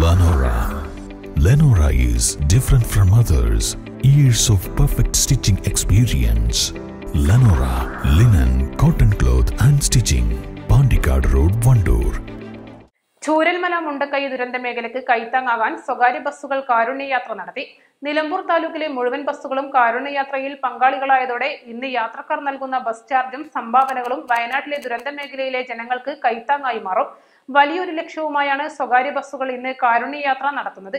Lenora. Lenora is different from others. Years of perfect stitching experience. Lenora linen, cotton cloth and stitching. Pandikad Road, Vandoor. Chooralmala Mundakkai ദുരന്ത മേഖലയ്ക്ക് കൈത്താങ്ങാകാൻ സ്വകാര്യ ബസ്സുകൾ കാരുണ്യയാത്ര നടത്തി. നിലമ്പൂർ താലൂക്കിലെ മുഴുവൻ ബസ്സുകളും കാരുണ്യയാത്രയിൽ പങ്കാളികളായതോടെ ഇന്ന് യാത്രക്കാർ നൽകുന്ന ബസ് ചാർജും സംഭാവനകളും വയനാട്ടിലെ ദുരന്ത മേഖലയിലെ ജനങ്ങൾക്ക് കൈത്താങ്ങായി മാറും. വലിയൊരു ലക്ഷ്യവുമായാണ് സ്വകാര്യ ബസ്സുകൾ ഇന്ന് കാരുണ്യയാത്ര നടത്തുന്നത്.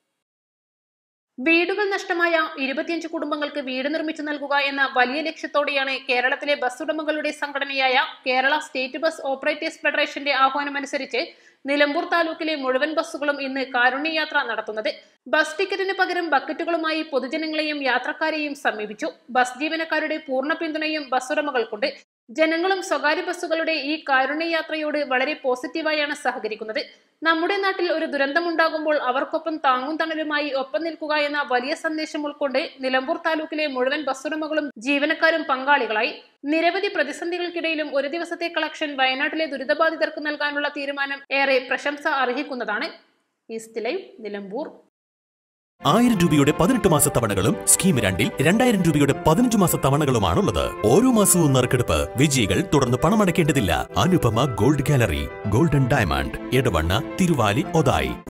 വീടുകൾ നഷ്ടമായ 25 കുടുംബങ്ങൾക്ക് വീട് നിർമ്മിച്ചു നൽകുക എന്ന വലിയ ലക്ഷ്യത്തോടെയാണ് കേരളത്തിലെ ബസ് ഉടമകളുടെ സംഘടനയായ കേരള സ്റ്റേറ്റ് ബസ് ഓപ്പറേറ്റേഴ്സ് ഫെഡറേഷന്റെ ആഹ്വാനമനുസരിച്ച് നിലമ്പൂർ താലൂക്കിലെ മുഴുവൻ ബസ്സുകളും ഇന്ന് കാരുണ്യയാത്ര നടത്തുന്നത്. ബസ് ടിക്കറ്റിന് പകരം ബക്കറ്റുകളുമായി പൊതുജനങ്ങളെയും യാത്രക്കാരെയും സമീപിച്ചു. ബസ് ജീവനക്കാരുടെ പൂർണ്ണ പിന്തുണയും ബസ് ഉടമകൾക്കുണ്ട്. ജനങ്ങളും സ്വകാര്യ ബസ്സുകളുടെ ഈ കാരുണ്യയാത്രയോട് വളരെ പോസിറ്റീവായാണ് സഹകരിക്കുന്നത്. നമ്മുടെ നാട്ടിൽ ഒരു ദുരന്തമുണ്ടാകുമ്പോൾ അവർക്കൊപ്പം താങ്ങും തണലുമായി ഒപ്പം നിൽക്കുക എന്ന വലിയ സന്ദേശം ഉൾക്കൊണ്ട് നിലമ്പൂർ താലൂക്കിലെ മുഴുവൻ ബസ്സുടമകളും ജീവനക്കാരും പങ്കാളികളായി. നിരവധി പ്രതിസന്ധികൾക്കിടയിലും ഒരു ദിവസത്തെ കളക്ഷൻ വയനാട്ടിലെ ദുരിതബാധിതർക്ക് നൽകാനുള്ള തീരുമാനം ഏറെ പ്രശംസ അർഹിക്കുന്നതാണ്. East live, Nilambur. 1000 രൂപയുടെ 18 മാസ തവണകളും സ്കീം 2-ൽ 2000 രൂപയുടെ 15 മാസ തവണകളുമാണുള്ളത്. ഓരോ മാസവും നറുക്കെടുപ്പ്. വിജയികൾ തുടർന്ന് പണമടയ്ക്കേണ്ടതില്ല. Anupama gold gallery, golden diamond, Edavanna, Thiruvali, Othayi.